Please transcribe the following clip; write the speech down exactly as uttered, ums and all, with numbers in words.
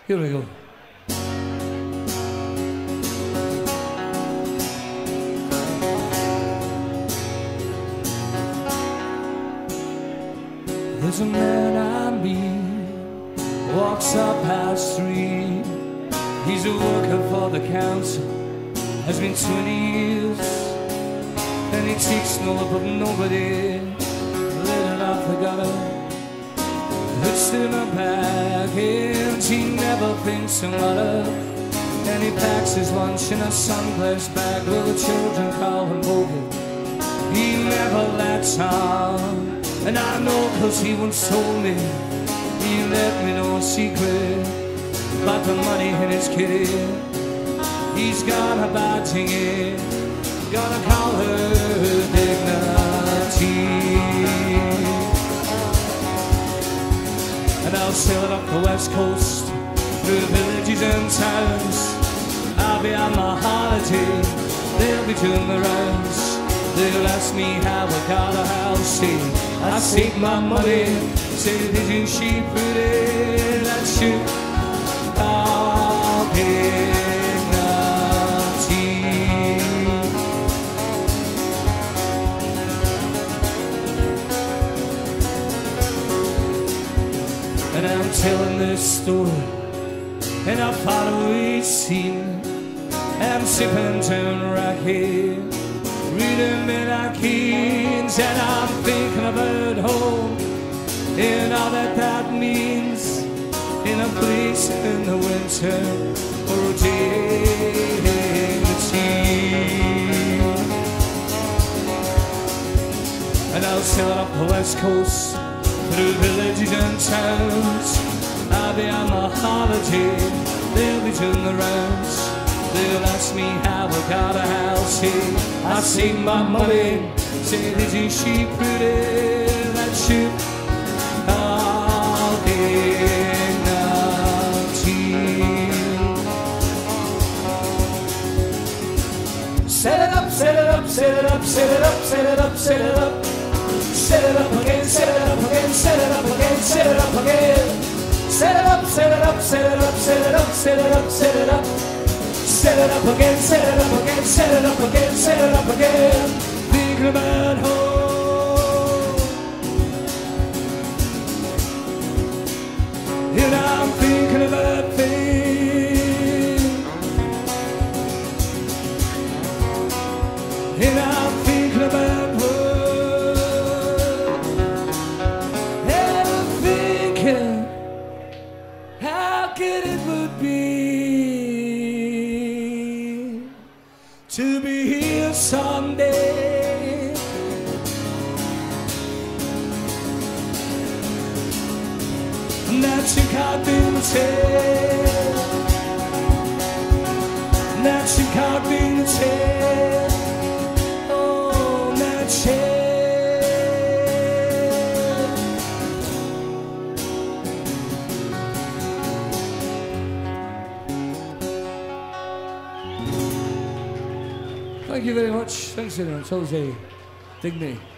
Here we go. There's a man I meet, walks up High Street. He's a worker for the council, has been twenty years, and he takes no love of nobody, living off the gutter. It's in a package, he never thinks of mother, and he packs his lunch in a sunglass bag where the children call him Bogey. He never lets on, and I know cause he once told me, he let me know a secret about the money in his kitty. He's got a bad thing, gotta call her Dignity. And I'll sail it up the west coast, through the villages and towns. I'll be on my holiday, they'll be doing the rounds. They'll ask me how I got a house, say I saved my money, say didn't she pretty, that's you, I'll And I'm telling this story, and I follow each scene. I'm sipping down Rocky, reading Midnight Keynes, and I'm thinking about home and all that that means, in a place in the winter for rotating the tea. And I'll sail up the west coast, through villages and towns. I'll be on my holiday, they'll be doing the rounds. They'll ask me how I got a house here. I save my money, say isn't she pretty, that ship all dignity. Set it up, set it up, set it up, set it up, set it up, set it up. Set it up again, set it up again, set it up again, set it up again. Set it up, set it up, set it up, set it up, set it up, set it up. Set it up again, set it up again, set it up again, set it up again. Thinking about home, and I'm thinking about things, and I'm thinking about home. How good it would be to be here someday. That you can't be tell, that you can't be tell, oh, that you. Thank you very much. Thanks very much. Jose Dignity.